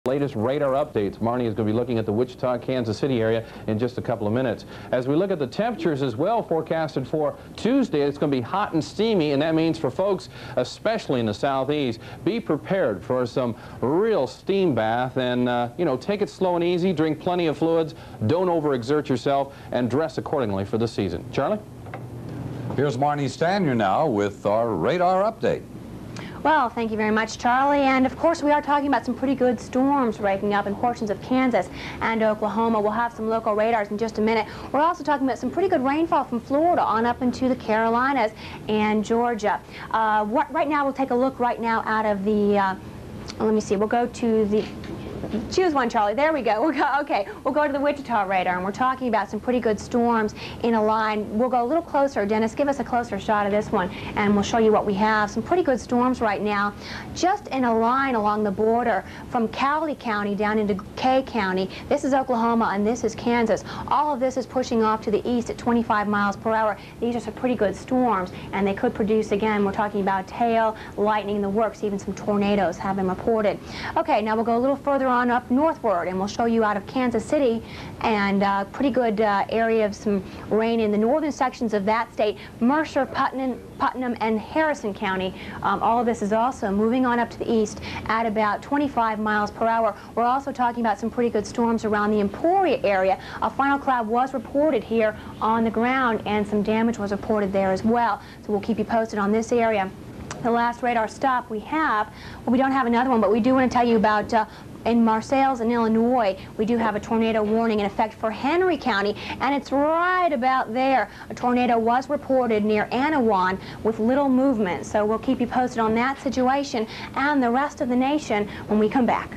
Latest radar updates. Marnie is going to be looking at the Wichita, Kansas City area in just a couple of minutes. As we look at the temperatures as well forecasted for Tuesday, it's going to be hot and steamy, and that means for folks, especially in the southeast, be prepared for some real steam bath and, you know, take it slow and easy, drink plenty of fluids, don't overexert yourself, and dress accordingly for the season. Charlie? Here's Marnie Stanier now with our radar update. Well, thank you very much, Charlie. And of course, we are talking about some pretty good storms breaking up in portions of Kansas and Oklahoma. We'll have some local radars in just a minute. We're also talking about some pretty good rainfall from Florida on up into the Carolinas and Georgia. Right now, we'll take a look right now out of the, let me see, we'll go to the, choose one, Charlie. There we go. Okay, we'll go to the Wichita radar, and we're talking about some pretty good storms in a line. We'll go a little closer. Dennis, give us a closer shot of this one, and we'll show you what we have. Some pretty good storms right now, just in a line along the border from Cowley County down into Kay County. This is Oklahoma, and this is Kansas. All of this is pushing off to the east at 25 miles per hour. These are some pretty good storms, and they could produce, again, we're talking about hail, lightning, the works, even some tornadoes have been reported. Okay, now we'll go a little further on up northward, and we'll show you out of Kansas City and pretty good area of some rain in the northern sections of that state. Mercer, Putnam, and Harrison County. All of this is also moving on up to the east at about 25 miles per hour. We're also talking about some pretty good storms around the Emporia area. A final cloud was reported here on the ground, and some damage was reported there as well. So we'll keep you posted on this area. The last radar stop we have, well, we don't have another one, but we do want to tell you about in Marseilles in Illinois, we do have a tornado warning in effect for Henry County, and it's right about there. A tornado was reported near Anawan with little movement, so we'll keep you posted on that situation and the rest of the nation when we come back.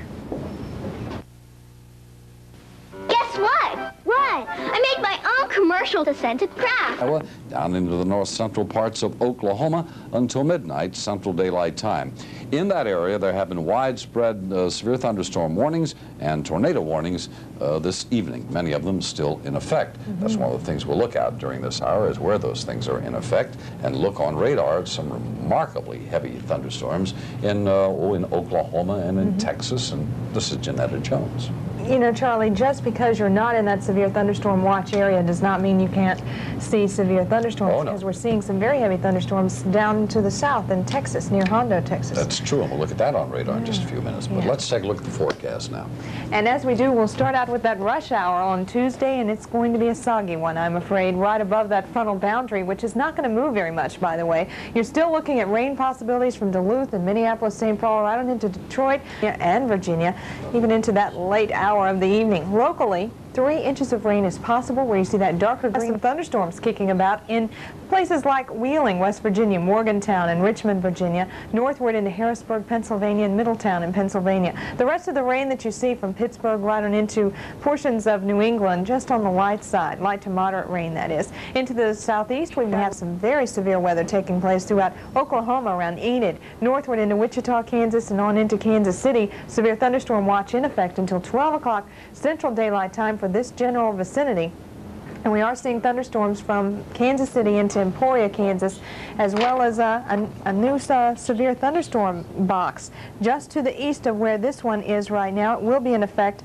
Guess what? What? I made my own commercial to send to Kraft. Down into the north central parts of Oklahoma until midnight Central Daylight Time. In that area, there have been widespread severe thunderstorm warnings and tornado warnings this evening, many of them still in effect. That's one of the things we'll look at during this hour, is where those things are in effect, and look on radar at some remarkably heavy thunderstorms in Oklahoma and in Texas. And this is Janetta Jones. You know, Charlie, just because you're not in that severe thunderstorm watch area does not mean you can't see severe thunderstorms, because we're seeing some very heavy thunderstorms down to the south in Texas, near Hondo, Texas. That's true, and we'll look at that on radar in just a few minutes. But let's take a look at the forecast now. And as we do, we'll start out with that rush hour on Tuesday, and it's going to be a soggy one, I'm afraid, right above that frontal boundary, which is not going to move very much, by the way. You're still looking at rain possibilities from Duluth and Minneapolis, St. Paul, right on into Detroit and Virginia, even into that late hour of the evening. Locally, 3 inches of rain is possible, where you see that darker green. Some thunderstorms kicking about in places like Wheeling, West Virginia, Morgantown, and Richmond, Virginia, northward into Harrisburg, Pennsylvania, and Middletown in Pennsylvania. The rest of the rain that you see from Pittsburgh right on into portions of New England, just on the light side, light to moderate rain, that is. Into the southeast, we have some very severe weather taking place throughout Oklahoma around Enid, northward into Wichita, Kansas, and on into Kansas City. Severe thunderstorm watch in effect until 12 o'clock Central Daylight Time for this general vicinity. And we are seeing thunderstorms from Kansas City into Emporia, Kansas, as well as a new severe thunderstorm box just to the east of where this one is right now. It will be in effect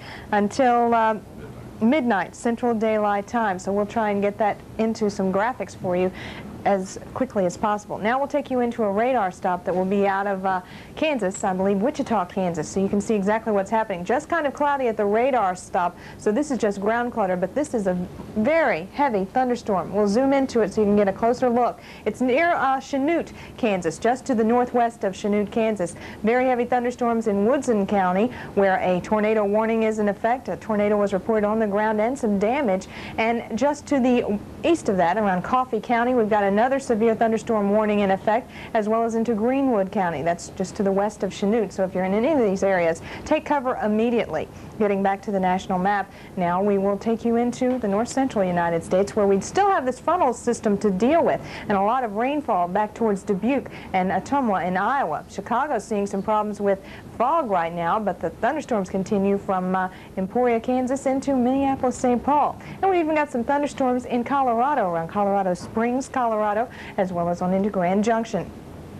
until midnight Central Daylight Time, so we'll try and get that into some graphics for you as quickly as possible. Now we'll take you into a radar stop that will be out of Kansas, I believe Wichita, Kansas, so you can see exactly what's happening. Just kind of cloudy at the radar stop, so this is just ground clutter, but this is a very heavy thunderstorm. We'll zoom into it so you can get a closer look. It's near Chanute, Kansas, just to the northwest of Chanute, Kansas. Very heavy thunderstorms in Woodson County, where a tornado warning is in effect. A tornado was reported on the ground and some damage. And just to the east of that, around Coffee County, we've got another severe thunderstorm warning in effect, as well as into Greenwood County. That's just to the west of Chanute. So if you're in any of these areas, take cover immediately. Getting back to the national map, now we will take you into the north central United States, where we still have this frontal system to deal with, and a lot of rainfall back towards Dubuque and Ottumwa in Iowa. Chicago's seeing some problems with fog right now, but the thunderstorms continue from Emporia, Kansas into Minneapolis, St. Paul. And we've even got some thunderstorms in Colorado, around Colorado Springs, Colorado, as well as on into Grand Junction.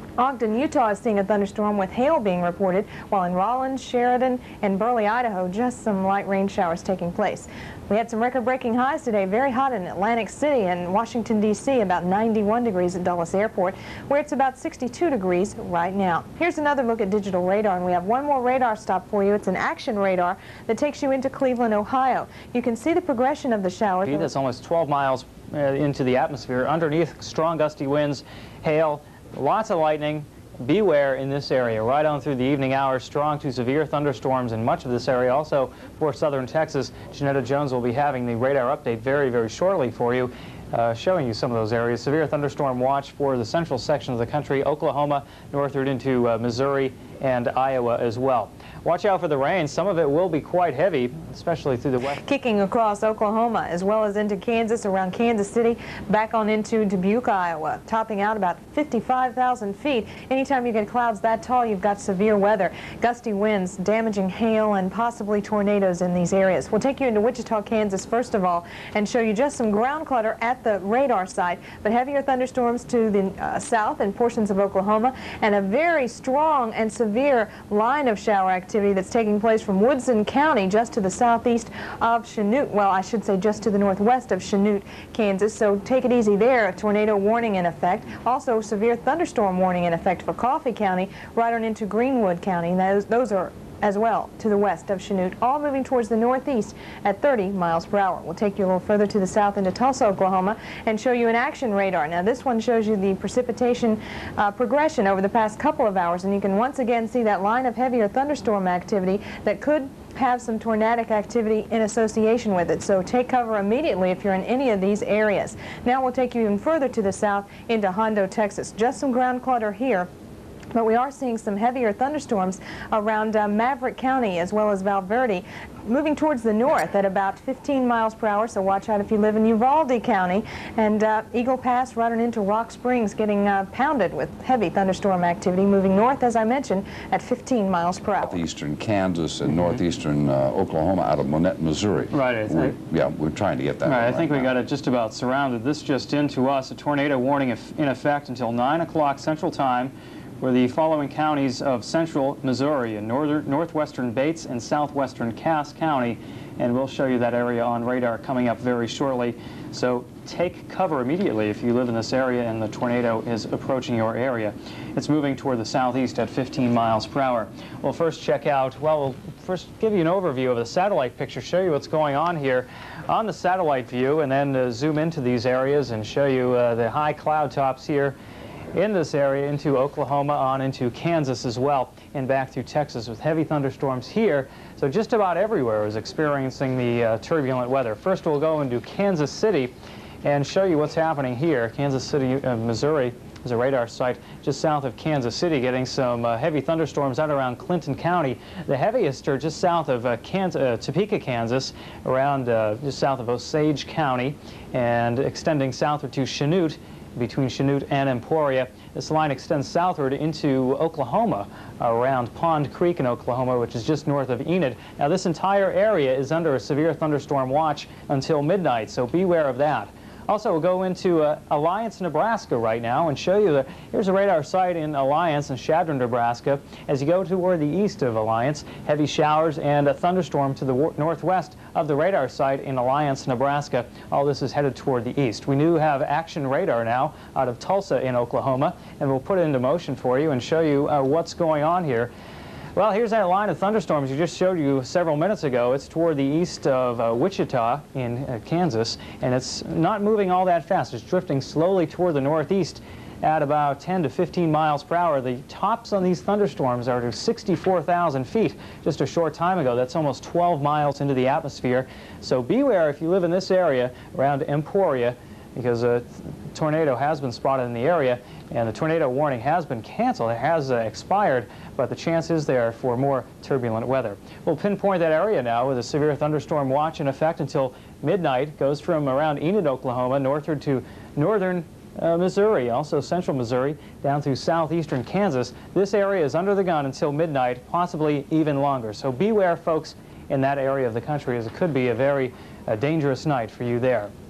Ogden, Utah is seeing a thunderstorm with hail being reported, while in Rollins, Sheridan, and Burley, Idaho, just some light rain showers taking place. We had some record-breaking highs today, very hot in Atlantic City and Washington, D.C., about 91 degrees at Dulles Airport, where it's about 62 degrees right now. Here's another look at digital radar, and we have one more radar stop for you. It's an action radar that takes you into Cleveland, Ohio. You can see the progression of the showers. That's almost 12 miles into the atmosphere. Underneath, strong gusty winds, hail, lots of lightning. Beware in this area. Right on through the evening hours, strong to severe thunderstorms in much of this area. Also for southern Texas, Janetta Jones will be having the radar update very, very shortly for you, showing you some of those areas. Severe thunderstorm watch for the central section of the country, Oklahoma, northward into Missouri and Iowa as well. Watch out for the rain. Some of it will be quite heavy, especially through the west. Kicking across Oklahoma as well as into Kansas, around Kansas City, back on into Dubuque, Iowa, topping out about 55,000 feet. Anytime you get clouds that tall, you've got severe weather, gusty winds, damaging hail, and possibly tornadoes in these areas. We'll take you into Wichita, Kansas, first of all, and show you just some ground clutter at the radar site, but heavier thunderstorms to the south and portions of Oklahoma, and a very strong and severe line of shower activity that's taking place from Woodson County just to the southeast of Chanute. Well, I should say just to the northwest of Chanute, Kansas. So take it easy there. A tornado warning in effect. Also, severe thunderstorm warning in effect for Coffee County, right on into Greenwood County. And those are as well to the west of Chanute, all moving towards the northeast at 30 miles per hour. We'll take you a little further to the south into Tulsa, Oklahoma, and show you an action radar. Now, this one shows you the precipitation progression over the past couple of hours, and you can once again see that line of heavier thunderstorm activity that could have some tornadic activity in association with it. So take cover immediately if you're in any of these areas. Now we'll take you even further to the south into Hondo, Texas. Just some ground clutter here, but we are seeing some heavier thunderstorms around Maverick County as well as Valverde, moving towards the north at about 15 miles per hour, so watch out if you live in Uvalde County. And Eagle Pass right on into Rock Springs getting pounded with heavy thunderstorm activity, moving north, as I mentioned, at 15 miles per hour. Northeastern Kansas and northeastern Oklahoma out of Monette, Missouri. Right. We're trying to get that. Right, I think we got it just about surrounded. This just into us, a tornado warning in effect until 9 o'clock Central Time, where the following counties of central Missouri and northwestern Bates and southwestern Cass County, and we'll show you that area on radar coming up very shortly. So take cover immediately if you live in this area and the tornado is approaching your area. It's moving toward the southeast at 15 miles per hour. We'll first check out, we'll first give you an overview of the satellite picture, show you what's going on here on the satellite view, and then zoom into these areas and show you the high cloud tops here in this area into Oklahoma, on into Kansas as well, and back through Texas with heavy thunderstorms here. So just about everywhere is experiencing the turbulent weather. First we'll go into Kansas City and show you what's happening here. Kansas City, Missouri is a radar site just south of Kansas City, getting some heavy thunderstorms out around Clinton County. The heaviest are just south of Topeka, Kansas, around just south of Osage County, and extending southward to Chanute, between Chanute and Emporia. This line extends southward into Oklahoma, around Pond Creek in Oklahoma, which is just north of Enid. Now, this entire area is under a severe thunderstorm watch until midnight, so beware of that. Also, we'll go into Alliance, Nebraska right now and show you here's a radar site in Alliance and Shadron, Nebraska. As you go toward the east of Alliance, heavy showers and a thunderstorm to the northwest of the radar site in Alliance, Nebraska. All this is headed toward the east. We do have action radar now out of Tulsa in Oklahoma, and we'll put it into motion for you and show you what's going on here. Well, here's that line of thunderstorms we just showed you several minutes ago. It's toward the east of Wichita in Kansas, and it's not moving all that fast. It's drifting slowly toward the northeast at about 10 to 15 miles per hour. The tops on these thunderstorms are to 64,000 feet just a short time ago. That's almost 12 miles into the atmosphere. So beware if you live in this area around Emporia, because a tornado has been spotted in the area, and the tornado warning has been canceled. It has expired, but the chance is there for more turbulent weather. We'll pinpoint that area now with a severe thunderstorm watch in effect until midnight. Goes from around Enid, Oklahoma, northward to northern Missouri, also central Missouri, down through southeastern Kansas. This area is under the gun until midnight, possibly even longer. So beware, folks, in that area of the country, as it could be a very dangerous night for you there.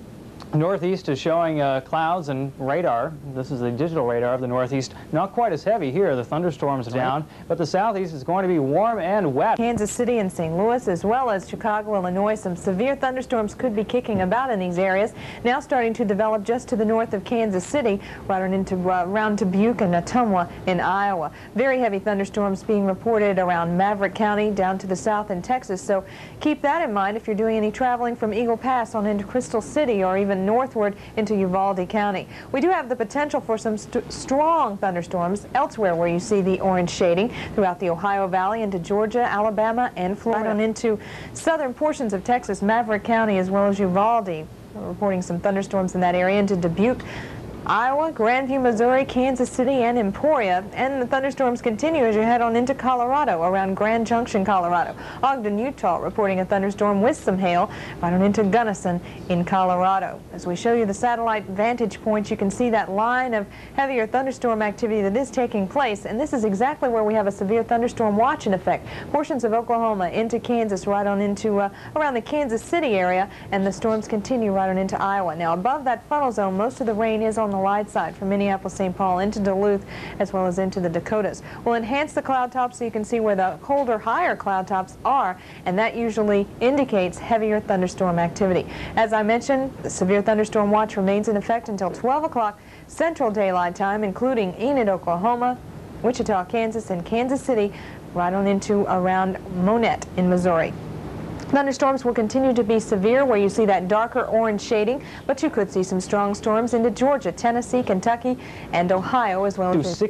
Northeast is showing clouds and radar. This is the digital radar of the Northeast. Not quite as heavy here. The thunderstorms are down, but the Southeast is going to be warm and wet. Kansas City and St. Louis, as well as Chicago, Illinois, some severe thunderstorms could be kicking about in these areas. Now starting to develop just to the north of Kansas City, right on into around Dubuque and Ottumwa in Iowa. Very heavy thunderstorms being reported around Maverick County down to the south in Texas. So keep that in mind if you're doing any traveling from Eagle Pass on into Crystal City or even northward into Uvalde County. We do have the potential for some strong thunderstorms elsewhere where you see the orange shading throughout the Ohio Valley into Georgia, Alabama, and Florida. On into southern portions of Texas, Maverick County, as well as Uvalde. We're reporting some thunderstorms in that area into Dubuque, Iowa, Grandview, Missouri, Kansas City, and Emporia. And the thunderstorms continue as you head on into Colorado, around Grand Junction, Colorado. Ogden, Utah, reporting a thunderstorm with some hail right on into Gunnison in Colorado. As we show you the satellite vantage points, you can see that line of heavier thunderstorm activity that is taking place. And this is exactly where we have a severe thunderstorm watch in effect. Portions of Oklahoma into Kansas, right on into around the Kansas City area, and the storms continue right on into Iowa. Now, above that frontal zone, most of the rain is on the light side from Minneapolis, St. Paul into Duluth, as well as into the Dakotas. We'll enhance the cloud tops so you can see where the colder, higher cloud tops are, and that usually indicates heavier thunderstorm activity. As I mentioned, the severe thunderstorm watch remains in effect until 12 o'clock Central Daylight Time, including Enid, Oklahoma, Wichita, Kansas, and Kansas City, right on into around Monette in Missouri. Thunderstorms will continue to be severe where you see that darker orange shading, but you could see some strong storms into Georgia, Tennessee, Kentucky, and Ohio, as well as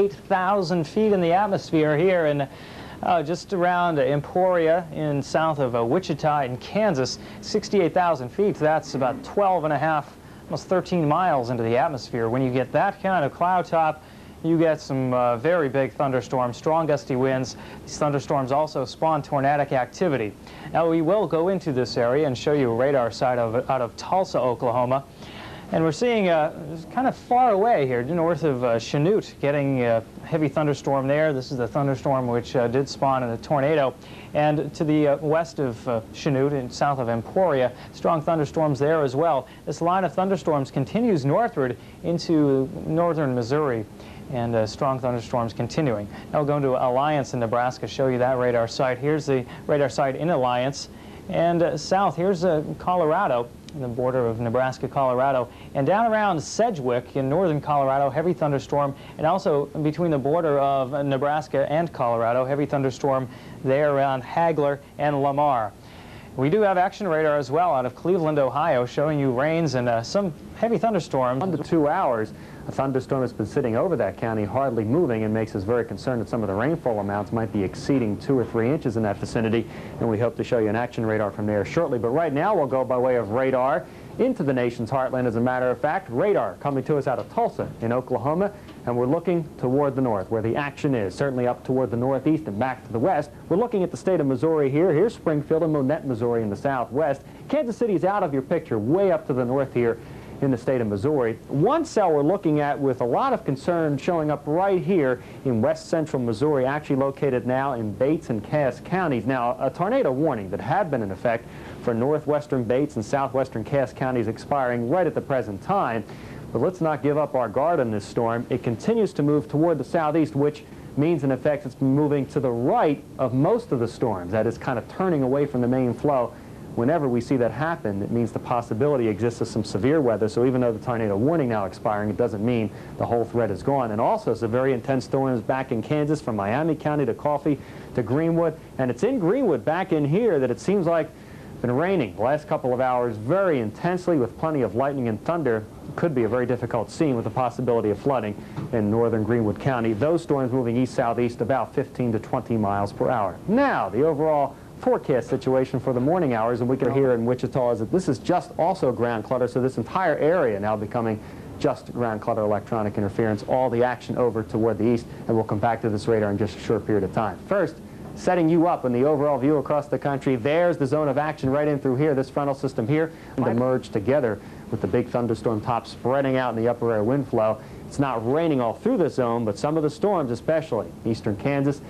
68,000 feet in the atmosphere here in just around Emporia in south of Wichita in Kansas. 68,000 feet, that's about 12 and a half, almost 13 miles into the atmosphere. When you get that kind of cloud top, you get some very big thunderstorms, strong gusty winds. These thunderstorms also spawn tornadic activity. Now we will go into this area and show you a radar site out of Tulsa, Oklahoma. And we're seeing kind of far away here, north of Chanute, getting a heavy thunderstorm there. This is the thunderstorm which did spawn in a tornado. And to the west of Chanute and south of Emporia, strong thunderstorms there as well. This line of thunderstorms continues northward into northern Missouri, and strong thunderstorms continuing. Now we'll go into Alliance in Nebraska, show you that radar site. Here's the radar site in Alliance. And south, here's Colorado, the border of Nebraska, Colorado. And down around Sedgwick in northern Colorado, heavy thunderstorm. And also between the border of Nebraska and Colorado, heavy thunderstorm there around Hagler and Lamar. We do have action radar as well out of Cleveland, Ohio, showing you rains and some heavy thunderstorms. 1 to 2 hours, a thunderstorm has been sitting over that county, hardly moving, and makes us very concerned that some of the rainfall amounts might be exceeding 2 or 3 inches in that vicinity, and we hope to show you an action radar from there shortly. But right now we'll go by way of radar into the nation's heartland. As a matter of fact, radar coming to us out of Tulsa in Oklahoma, and we're looking toward the north where the action is, certainly up toward the northeast and back to the west. We're looking at the state of Missouri here. Here's Springfield and Monette, Missouri in the southwest. Kansas City is out of your picture, way up to the north here in the state of Missouri. One cell we're looking at with a lot of concern showing up right here in west central Missouri, actually located now in Bates and Cass counties. Now, a tornado warning that had been in effect for northwestern Bates and southwestern Cass counties expiring right at the present time. But let's not give up our guard on this storm. It continues to move toward the southeast, which means in effect it's moving to the right of most of the storms. That is kind of turning away from the main flow. Whenever we see that happen, it means the possibility exists of some severe weather. So even though the tornado warning now expiring, it doesn't mean the whole threat is gone. And also some very intense storms back in Kansas from Miami County to Coffee to Greenwood. And it's in Greenwood back in here that it seems like it's been raining the last couple of hours very intensely with plenty of lightning and thunder. It could be a very difficult scene with the possibility of flooding in northern Greenwood County. Those storms moving east-southeast about 15 to 20 miles per hour. Now, the overall forecast situation for the morning hours, and we can hear in Wichita is that this is just also ground clutter, so this entire area now becoming just ground clutter electronic interference, all the action over toward the east, and we'll come back to this radar in just a short period of time. First, setting you up in the overall view across the country, there's the zone of action right in through here, this frontal system here, and to merge together with the big thunderstorm top spreading out in the upper air wind flow. It's not raining all through the zone, but some of the storms, especially eastern Kansas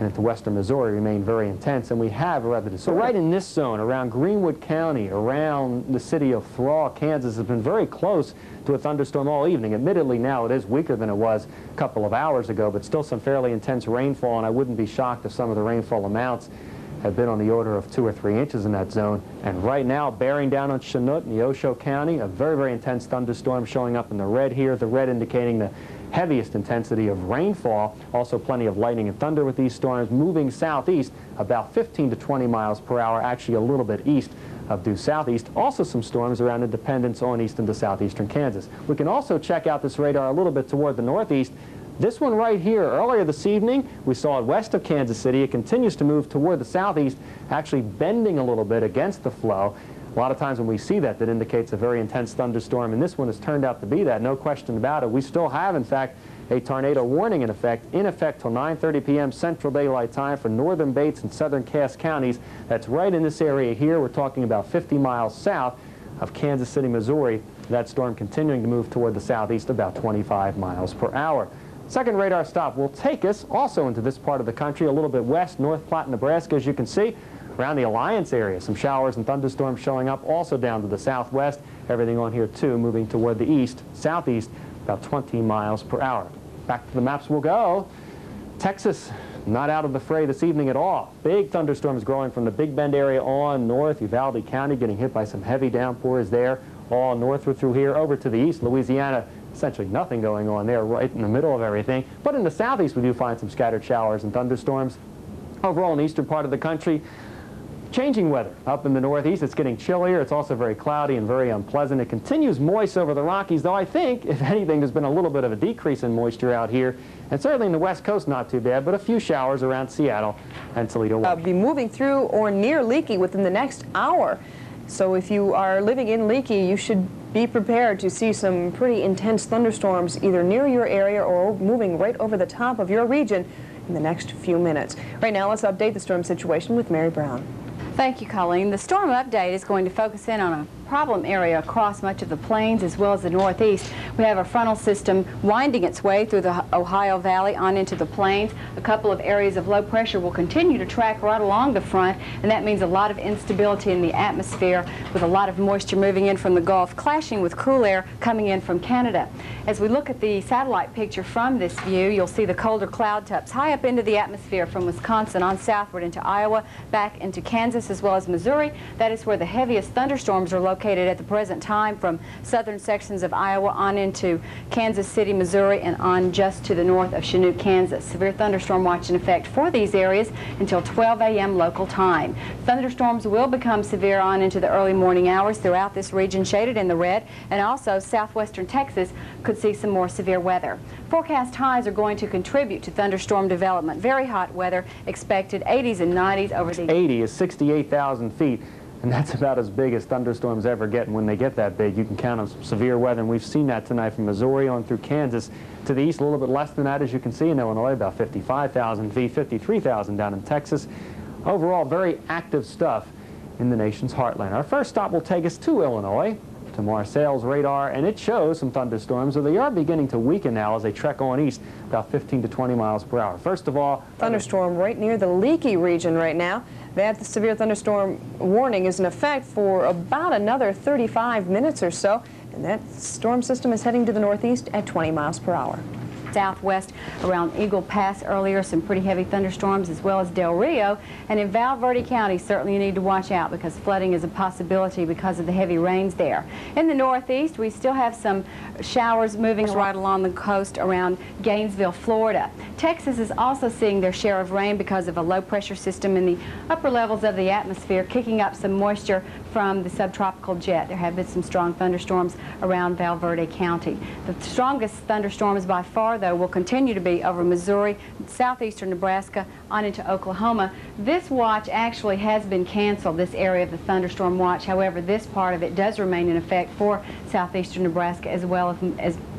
and into western Missouri remain very intense, and we have rather. So right in this zone, around Greenwood County, around the city of Thrall, Kansas, has been very close to a thunderstorm all evening. Admittedly, now it is weaker than it was a couple of hours ago, but still some fairly intense rainfall, and I wouldn't be shocked if some of the rainfall amounts have been on the order of 2 or 3 inches in that zone. And right now, bearing down on Chanute in Neosho County, a very, very intense thunderstorm showing up in the red here, the red indicating the heaviest intensity of rainfall. Also plenty of lightning and thunder with these storms, moving southeast about 15 to 20 miles per hour, actually a little bit east of due southeast. Also some storms around Independence on east into southeastern Kansas. We can also check out this radar a little bit toward the northeast. This one right here, earlier this evening, we saw it west of Kansas City. It continues to move toward the southeast, actually bending a little bit against the flow. A lot of times when we see that, that indicates a very intense thunderstorm, and this one has turned out to be that, no question about it. We still have, in fact, a tornado warning in effect till 9:30 p.m. Central Daylight Time for northern Bates and southern Cass counties. That's right in this area here. We're talking about 50 miles south of Kansas City, Missouri. That storm continuing to move toward the southeast about 25 miles per hour. Second radar stop will take us also into this part of the country, a little bit west, North Platte, Nebraska, as you can see. Around the Alliance area, some showers and thunderstorms showing up, also down to the southwest. Everything on here, too, moving toward the east, southeast, about 20 miles per hour. Back to the maps we'll go. Texas, not out of the fray this evening at all. Big thunderstorms growing from the Big Bend area on north. Uvalde County getting hit by some heavy downpours there, all northward through here. Over to the east, Louisiana, essentially nothing going on there, right in the middle of everything. But in the southeast, we do find some scattered showers and thunderstorms. Overall, in the eastern part of the country, changing weather. Up in the northeast, it's getting chillier. It's also very cloudy and very unpleasant. It continues moist over the Rockies, though I think, if anything, there's been a little bit of a decrease in moisture out here. And certainly in the west coast, not too bad, but a few showers around Seattle and Toledo. Be moving through or near Leakey within the next hour. So if you are living in Leakey, you should be prepared to see some pretty intense thunderstorms either near your area or moving right over the top of your region in the next few minutes. Right now, let's update the storm situation with Mary Brown. Thank you, Colleen. The storm update is going to focus in on a problem area across much of the plains as well as the northeast. We have a frontal system winding its way through the Ohio Valley on into the plains. A couple of areas of low pressure will continue to track right along the front, and that means a lot of instability in the atmosphere with a lot of moisture moving in from the Gulf, clashing with cool air coming in from Canada. As we look at the satellite picture from this view, you'll see the colder cloud tufts high up into the atmosphere from Wisconsin on southward into Iowa, back into Kansas as well as Missouri. That is where the heaviest thunderstorms are located at the present time, from southern sections of Iowa on into Kansas City, Missouri, and on just to the north of Chanute, Kansas. Severe thunderstorm watch in effect for these areas until 12 a.m. local time. Thunderstorms will become severe on into the early morning hours throughout this region shaded in the red, and also southwestern Texas could see some more severe weather. Forecast highs are going to contribute to thunderstorm development. Very hot weather expected, 80s and 90s over the... 80 is 68,000 feet. And that's about as big as thunderstorms ever get. And when they get that big, you can count on some severe weather. And we've seen that tonight from Missouri on through Kansas. To the east, a little bit less than that, as you can see in Illinois, about 55,000 feet, 53,000 down in Texas. Overall, very active stuff in the nation's heartland. Our first stop will take us to Illinois, to Marcel's radar, and it shows some thunderstorms, so they are beginning to weaken now as they trek on east, about 15 to 20 miles per hour. First of all, thunderstorm right near the Leakey region right now. That severe thunderstorm warning is in effect for about another 35 minutes or so, and that storm system is heading to the northeast at 20 miles per hour. Southwest around Eagle Pass earlier, some pretty heavy thunderstorms, as well as Del Rio. And in Val Verde County, certainly you need to watch out because flooding is a possibility because of the heavy rains there. In the northeast, we still have some showers moving right along the coast around Gainesville, Florida. Texas is also seeing their share of rain because of a low pressure system in the upper levels of the atmosphere, kicking up some moisture from the subtropical jet. There have been some strong thunderstorms around Val Verde County. The strongest thunderstorms by far, though, will continue to be over Missouri, southeastern Nebraska, on into Oklahoma. This watch actually has been canceled, this area of the thunderstorm watch. However, this part of it does remain in effect for southeastern Nebraska as well as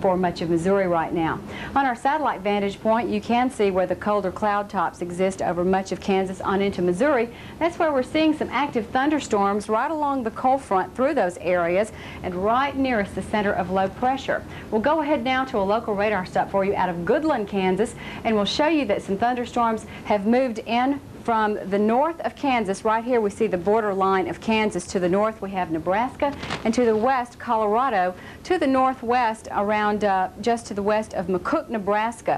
for much of Missouri right now. On our satellite vantage point, you can see where the colder cloud tops exist over much of Kansas on into Missouri. That's where we're seeing some active thunderstorms right along the cold front through those areas and right nearest the center of low pressure. We'll go ahead now to a local radar stop for you out of Goodland, Kansas, and we'll show you that some thunderstorms have moved in from the north of Kansas. Right here we see the border line of Kansas. To the north we have Nebraska, and to the west Colorado. To the northwest, around just to the west of McCook, Nebraska,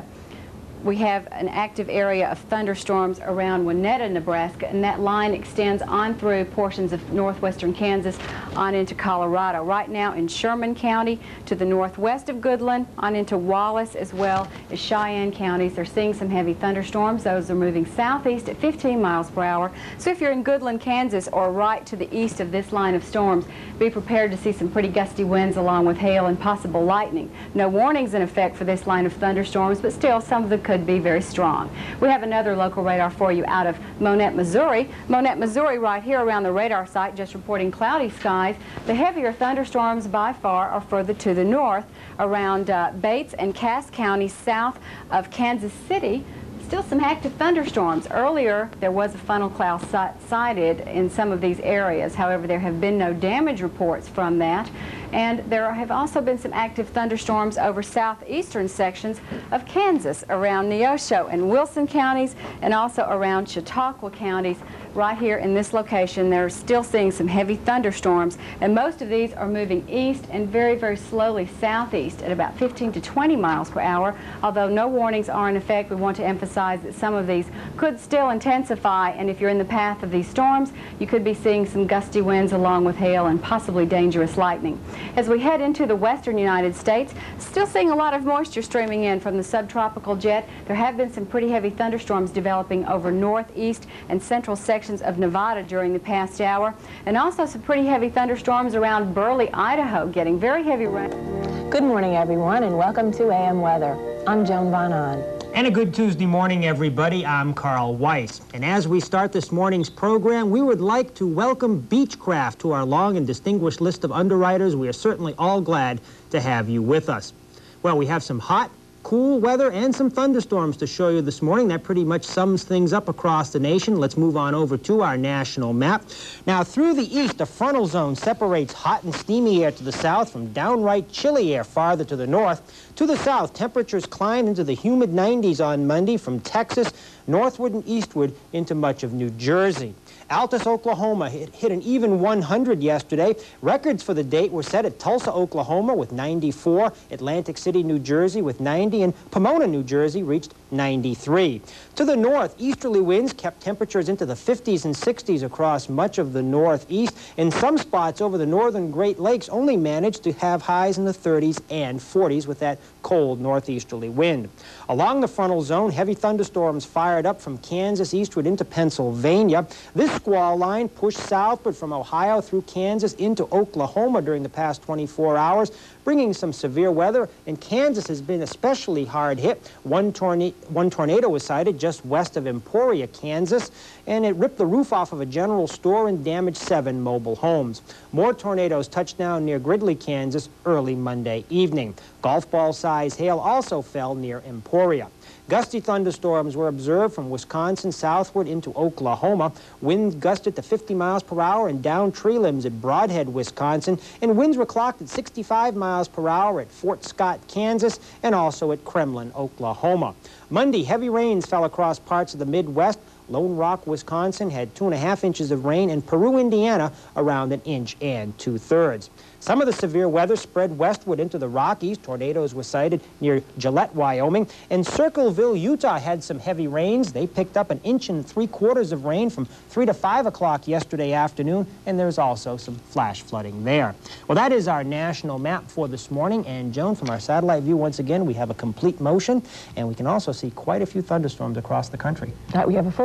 we have an active area of thunderstorms around Winetta, Nebraska, and that line extends on through portions of northwestern Kansas on into Colorado. Right now in Sherman County, to the northwest of Goodland, on into Wallace, as well as Cheyenne counties. They're seeing some heavy thunderstorms. Those are moving southeast at 15 miles per hour. So if you're in Goodland, Kansas, or right to the east of this line of storms, be prepared to see some pretty gusty winds along with hail and possible lightning. No warnings in effect for this line of thunderstorms, but still some of them could be very strong. We have another local radar for you out of Monette, Missouri. Monette, Missouri, right here around the radar site, just reporting cloudy skies. The heavier thunderstorms by far are further to the north around Bates and Cass counties south of Kansas City. Still some active thunderstorms. Earlier, there was a funnel cloud sighted in some of these areas. However, there have been no damage reports from that. And there have also been some active thunderstorms over southeastern sections of Kansas, around Neosho and Wilson counties, and also around Chautauqua counties. Right here in this location, they're still seeing some heavy thunderstorms, and most of these are moving east and very, very slowly southeast at about 15 to 20 miles per hour. Although no warnings are in effect, we want to emphasize that some of these could still intensify, and if you're in the path of these storms, you could be seeing some gusty winds along with hail and possibly dangerous lightning. As we head into the western United States, still seeing a lot of moisture streaming in from the subtropical jet. There have been some pretty heavy thunderstorms developing over northeast and central sections of Nevada during the past hour, and also some pretty heavy thunderstorms around Burley, Idaho, getting very heavy rain. Good morning, everyone, and welcome to AM Weather. I'm Joan Von Ahn. And a good Tuesday morning, everybody. I'm Carl Weiss. And as we start this morning's program, we would like to welcome Beechcraft to our long and distinguished list of underwriters. We are certainly all glad to have you with us. Well, we have some hot, cool weather and some thunderstorms to show you this morning. That pretty much sums things up across the nation. Let's move on over to our national map. Now, through the east, a frontal zone separates hot and steamy air to the south from downright chilly air farther to the north. To the south, temperatures climb into the humid 90s on Monday from Texas northward and eastward into much of New Jersey. Altus, Oklahoma hit an even 100 yesterday. Records for the date were set at Tulsa, Oklahoma with 94, Atlantic City, New Jersey with 90, and Pomona, New Jersey reached 93. To the north, easterly winds kept temperatures into the 50s and 60s across much of the northeast. In some spots over the northern Great Lakes only managed to have highs in the 30s and 40s with that cold northeasterly wind. Along the frontal zone, heavy thunderstorms fired up from Kansas eastward into Pennsylvania. This squall line pushed southward from Ohio through Kansas into Oklahoma during the past 24 hours, bringing some severe weather, and Kansas has been especially hard hit. One tornado was sighted just west of Emporia, Kansas, and it ripped the roof off of a general store and damaged 7 mobile homes. More tornadoes touched down near Gridley, Kansas early Monday evening. Golf ball-sized hail also fell near Emporia. Gusty thunderstorms were observed from Wisconsin southward into Oklahoma. Winds gusted to 50 miles per hour and down tree limbs at Brodhead, Wisconsin, and winds were clocked at 65 miles per hour at Fort Scott, Kansas, and also at Kremlin, Oklahoma. Monday, heavy rains fell across parts of the Midwest. Lone Rock, Wisconsin had 2.5 inches of rain, and Peru, Indiana around 1 inch and 2/3. Some of the severe weather spread westward into the Rockies. Tornadoes were sighted near Gillette, Wyoming, and Circleville, Utah had some heavy rains. They picked up 1 3/4 inches of rain from 3 to 5 o'clock yesterday afternoon, and there's also some flash flooding there. Well, that is our national map for this morning, and Joan, from our satellite view, once again, we have a complete motion, and we can also see quite a few thunderstorms across the country. We have a full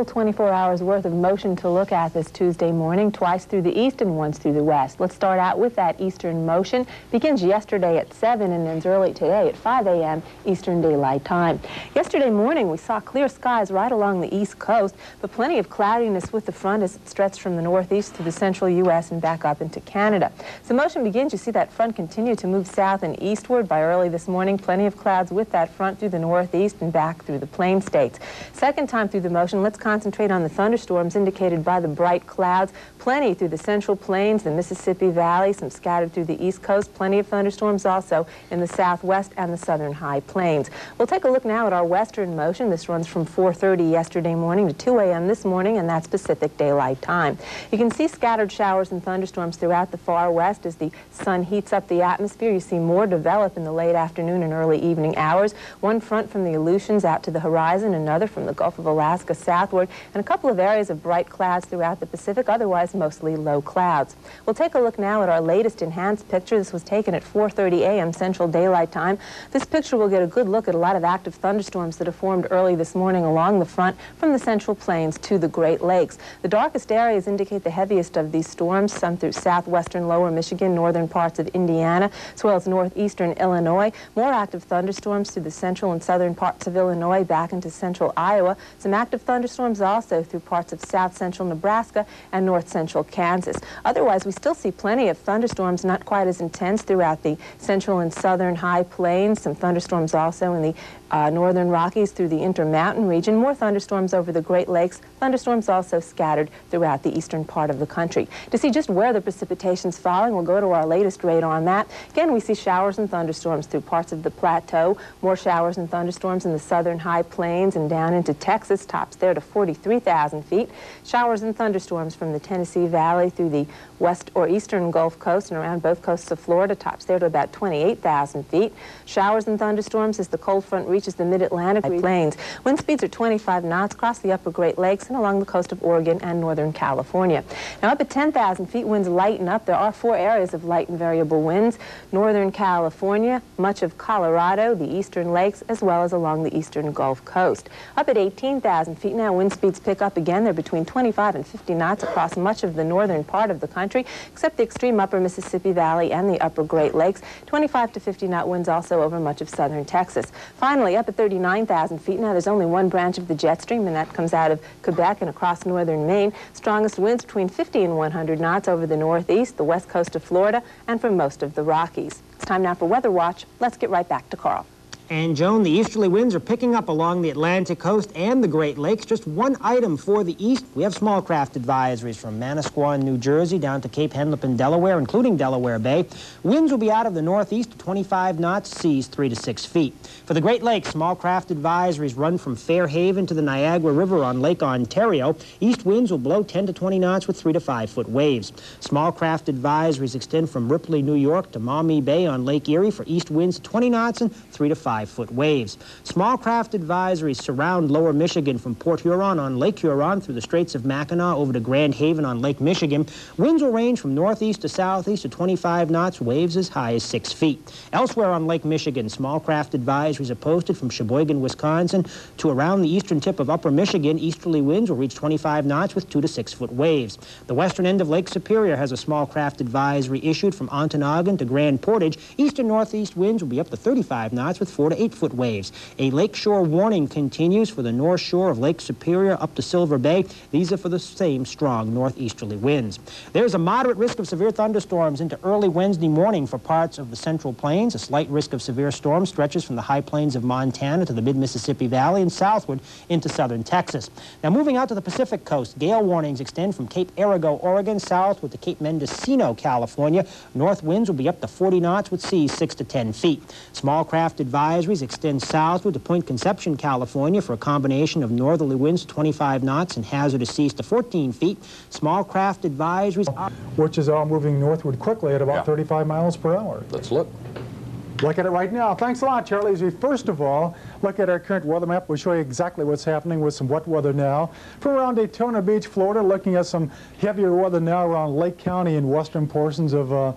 24 hours worth of motion to look at this Tuesday morning, twice through the east and once through the west. Let's start out with that eastern motion. Begins yesterday at 7 and ends early today at 5 a.m. Eastern Daylight Time. Yesterday morning we saw clear skies right along the east coast, but plenty of cloudiness with the front as it stretched from the northeast to the central U.S. and back up into Canada. As the motion begins, you see that front continue to move south and eastward. By early this morning, plenty of clouds with that front through the northeast and back through the plain states. Second time through the motion, let's concentrate on the thunderstorms indicated by the bright clouds. Plenty through the central plains, the Mississippi Valley, some scattered through the east coast. Plenty of thunderstorms also in the southwest and the southern high plains. We'll take a look now at our western motion. This runs from 4:30 yesterday morning to 2 a.m. this morning, and that's Pacific Daylight Time. You can see scattered showers and thunderstorms throughout the far west as the sun heats up the atmosphere. You see more develop in the late afternoon and early evening hours. One front from the Aleutians out to the horizon, another from the Gulf of Alaska southward, and a couple of areas of bright clouds throughout the Pacific, otherwise mostly low clouds. We'll take a look now at our latest enhanced picture. This was taken at 4:30 a.m. Central Daylight Time. This picture will get a good look at a lot of active thunderstorms that have formed early this morning along the front from the central plains to the Great Lakes. The darkest areas indicate the heaviest of these storms, some through southwestern lower Michigan, northern parts of Indiana, as well as northeastern Illinois. More active thunderstorms through the central and southern parts of Illinois back into central Iowa. Some active thunderstorms also through parts of south central Nebraska and north central Kansas. Otherwise, we still see plenty of thunderstorms, not quite as intense throughout the central and southern high plains. Some thunderstorms also in the northern Rockies through the Intermountain region. More thunderstorms over the Great Lakes. Thunderstorms also scattered throughout the eastern part of the country. To see just where the precipitation's falling, we'll go to our latest radar on that. Again, we see showers and thunderstorms through parts of the plateau. More showers and thunderstorms in the southern high plains and down into Texas, tops there to 43,000 feet. Showers and thunderstorms from the Tennessee Valley through the west or eastern Gulf Coast and around both coasts of Florida, tops there to about 28,000 feet. Showers and thunderstorms as the cold front reaches the mid-Atlantic plains. Wind speeds are 25 knots across the upper Great Lakes and along the coast of Oregon and northern California. Now up at 10,000 feet, winds lighten up. There are 4 areas of light and variable winds: northern California, much of Colorado, the eastern lakes, as well as along the eastern Gulf Coast. Up at 18,000 feet now, wind speeds pick up again. They're between 25 and 50 knots across much of the northern part of the country, except the extreme upper Mississippi Valley and the upper Great Lakes. 25 to 50 knot winds also over much of southern Texas. Finally, up at 39,000 feet now, there's only one branch of the jet stream, and that comes out of Quebec and across northern Maine. Strongest winds between 50 and 100 knots over the northeast, the west coast of Florida, and from most of the Rockies. It's time now for Weather Watch. Let's get right back to Carl. And Joan, the easterly winds are picking up along the Atlantic coast and the Great Lakes. Just one item for the east. We have small craft advisories from Manasquan, New Jersey, down to Cape Henlopen, Delaware, including Delaware Bay. Winds will be out of the northeast to 25 knots, seas 3 to 6 feet. For the Great Lakes, small craft advisories run from Fairhaven to the Niagara River on Lake Ontario. East winds will blow 10 to 20 knots with 3 to 5 foot waves. Small craft advisories extend from Ripley, New York to Maumee Bay on Lake Erie for east winds 20 knots and 3 to 5 foot waves. Small craft advisories surround lower Michigan from Port Huron on Lake Huron through the Straits of Mackinac over to Grand Haven on Lake Michigan. Winds will range from northeast to southeast to 25 knots, waves as high as 6 feet. Elsewhere on Lake Michigan, small craft advisories are posted from Sheboygan, Wisconsin to around the eastern tip of upper Michigan. Easterly winds will reach 25 knots with 2 to 6 foot waves. The western end of Lake Superior has a small craft advisory issued from Ontonagon to Grand Portage. East and northeast winds will be up to 35 knots with 4 to 8 foot waves. A lakeshore warning continues for the north shore of Lake Superior up to Silver Bay. These are for the same strong northeasterly winds. There's a moderate risk of severe thunderstorms into early Wednesday morning for parts of the central plains. A slight risk of severe storms stretches from the high plains of Montana to the mid-Mississippi Valley and southward into southern Texas. Now moving out to the Pacific coast, gale warnings extend from Cape Arago, Oregon, southward to Cape Mendocino, California. North winds will be up to 40 knots with seas 6 to 10 feet. Small craft advisories extend southward to Point Conception, California for a combination of northerly winds to 25 knots and hazardous seas to 14 feet. Small craft advisories which is all moving northward quickly at about 35 miles per hour. Let's look. Look at it right now. Thanks a lot, Charlie. As we first of all look at our current weather map, we'll show you exactly what's happening with some wet weather now. From around Daytona Beach, Florida, looking at some heavier weather now around Lake County and western portions of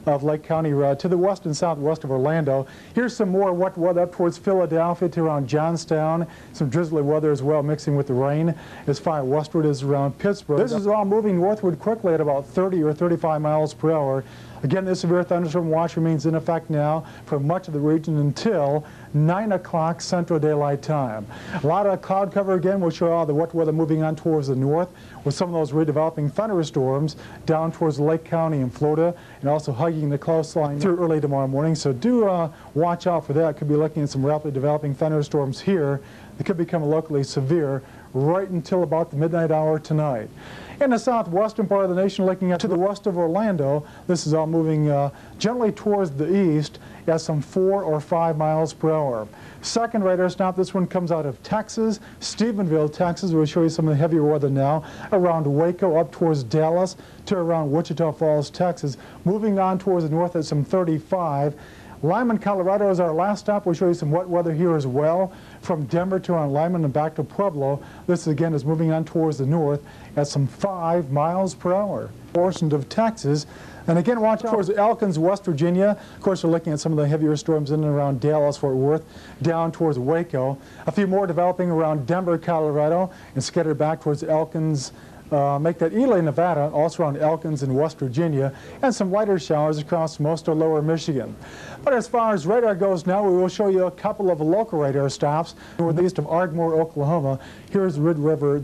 of Lake County to the west and southwest of Orlando. Here's some more wet weather up towards Philadelphia to around Johnstown. Some drizzly weather as well mixing with the rain as far westward as around Pittsburgh. This is all moving northward quickly at about 30 or 35 miles per hour. Again, this severe thunderstorm watch remains in effect now for much of the region until 9 o'clock Central Daylight Time. A lot of cloud cover again will show all the wet weather moving on towards the north with some of those redeveloping thunderstorms down towards Lake County in Florida and also hugging the coastline through early tomorrow morning. So do watch out for that. Could be looking at some rapidly developing thunderstorms here that could become locally severe right until about the midnight hour tonight. In the southwestern part of the nation, looking up to the west of Orlando, this is all moving gently towards the east at some 4 or 5 miles per hour. Second radar stop, this one comes out of Texas, Stephenville, Texas. We'll show you some of the heavier weather now around Waco up towards Dallas to around Wichita Falls, Texas. Moving on towards the north at some 35. Lyman, Colorado is our last stop. We'll show you some wet weather here as well from Denver to around Lyman and back to Pueblo. This again is moving on towards the north at some 5 miles per hour. Portions of Texas. And again, watch out towards Elkins, West Virginia. Of course, we're looking at some of the heavier storms in and around Dallas, Fort Worth, down towards Waco. A few more developing around Denver, Colorado, and scattered back towards Elkins. Make that Ely, Nevada, also around Elkins in West Virginia, and some lighter showers across most of lower Michigan. But as far as radar goes now, we will show you a couple of local radar stops northeast of Ardmore, Oklahoma. Here's the Red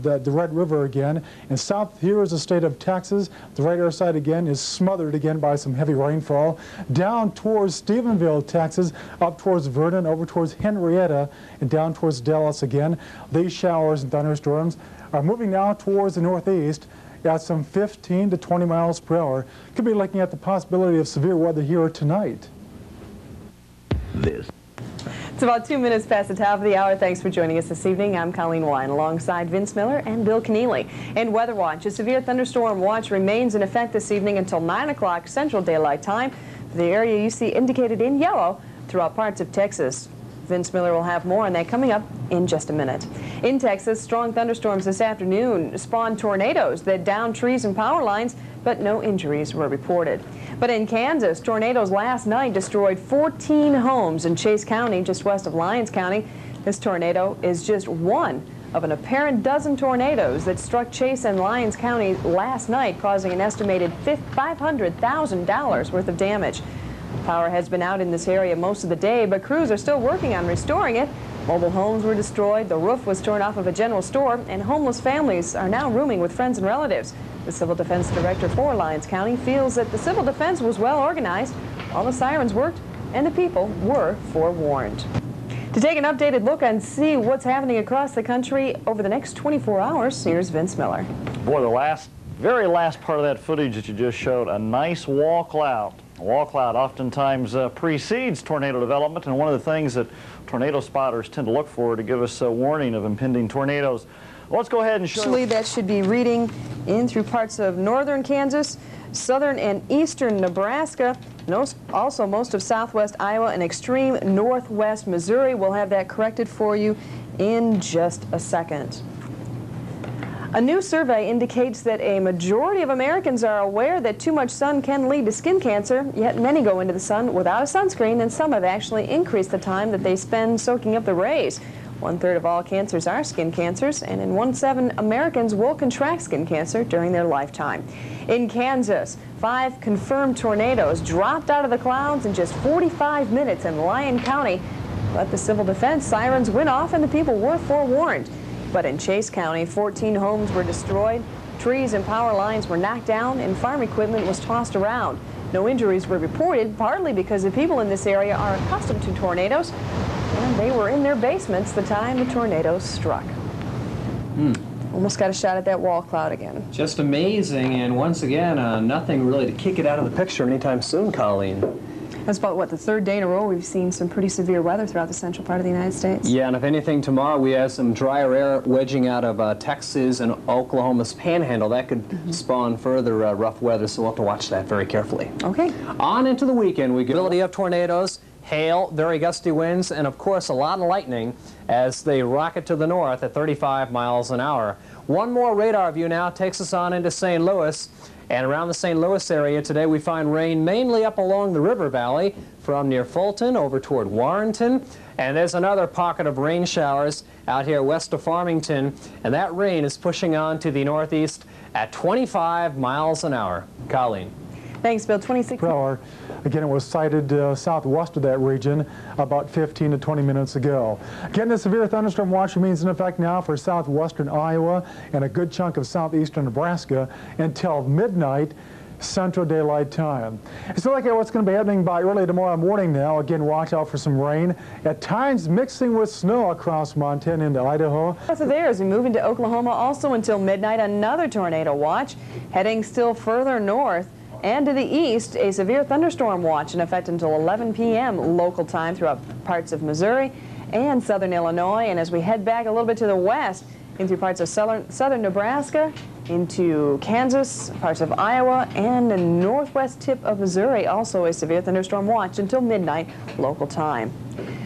River again, and south here is the state of Texas. The radar site again is smothered again by some heavy rainfall. Down towards Stephenville, Texas, up towards Vernon, over towards Henrietta, and down towards Dallas again. These showers and thunderstorms are moving now towards the northeast at some 15 to 20 miles per hour. Could be looking at the possibility of severe weather here tonight. It's about 2 minutes past the top of the hour. Thanks for joining us this evening. I'm Colleen Wine alongside Vince Miller and Bill Keneally. And Weather Watch, a severe thunderstorm watch remains in effect this evening until 9 o'clock Central Daylight Time for the area you see indicated in yellow throughout parts of Texas. Vince Miller will have more on that coming up in just a minute. In Texas, strong thunderstorms this afternoon spawned tornadoes that downed trees and power lines, but no injuries were reported. But in Kansas, tornadoes last night destroyed 14 homes in Chase County, just west of Lyons County. This tornado is just one of an apparent dozen tornadoes that struck Chase and Lyons County last night, causing an estimated $500,000 worth of damage. Power has been out in this area most of the day, but crews are still working on restoring it. Mobile homes were destroyed, the roof was torn off of a general store, and homeless families are now rooming with friends and relatives. The Civil Defense Director for Lyons County feels that the civil defense was well organized, all the sirens worked, and the people were forewarned. To take an updated look and see what's happening across the country over the next 24 hours, here's Vince Miller. Boy, the very last part of that footage that you just showed, a nice wall cloud. A wall cloud oftentimes precedes tornado development, and one of the things that tornado spotters tend to look for to give us a warning of impending tornadoes. Well, let's go ahead and show. Actually, that should be reading in through parts of northern Kansas, southern and eastern Nebraska, also most of southwest Iowa and extreme northwest Missouri. We'll have that corrected for you in just a second. A new survey indicates that a majority of Americans are aware that too much sun can lead to skin cancer, yet many go into the sun without a sunscreen, and some have actually increased the time that they spend soaking up the rays. 1/3 of all cancers are skin cancers, and in 1 in 7 Americans will contract skin cancer during their lifetime. In Kansas, 5 confirmed tornadoes dropped out of the clouds in just 45 minutes in Lyon County. But the civil defense sirens went off and the people were forewarned. But in Chase County, 14 homes were destroyed, trees and power lines were knocked down, and farm equipment was tossed around. No injuries were reported, partly because the people in this area are accustomed to tornadoes, and they were in their basements the time the tornadoes struck. Almost got a shot at that wall cloud again. Just amazing, and once again, nothing really to kick it out of the picture anytime soon, Colleen. That's about, what, the 3rd day in a row we've seen some pretty severe weather throughout the central part of the United States. Yeah, and if anything, tomorrow we have some drier air wedging out of Texas and Oklahoma's panhandle. That could spawn further rough weather, so we'll have to watch that very carefully. Okay. On into the weekend, we get ability of tornadoes, hail, very gusty winds, and of course a lot of lightning as they rocket to the north at 35 miles an hour. One more radar view now takes us on into St. Louis. And around the St. Louis area today, we find rain mainly up along the river valley from near Fulton over toward Warrenton. And there's another pocket of rain showers out here west of Farmington, and that rain is pushing on to the northeast at 25 miles an hour. Colleen. Thanks, Bill. 26 per hour. Again, it was sighted southwest of that region about 15 to 20 minutes ago. Again, the severe thunderstorm watch remains in effect now for southwestern Iowa and a good chunk of southeastern Nebraska until midnight Central Daylight Time. So look at what's going to be happening by early tomorrow morning now. Again, watch out for some rain, at times mixing with snow across Montana into Idaho. So there, as we move into Oklahoma, also until midnight, another tornado watch heading still further north. And to the east, a severe thunderstorm watch in effect until 11 p.m. local time throughout parts of Missouri and southern Illinois. And as we head back a little bit to the west, into parts of southern Nebraska, into Kansas, parts of Iowa, and the northwest tip of Missouri, also a severe thunderstorm watch until midnight local time.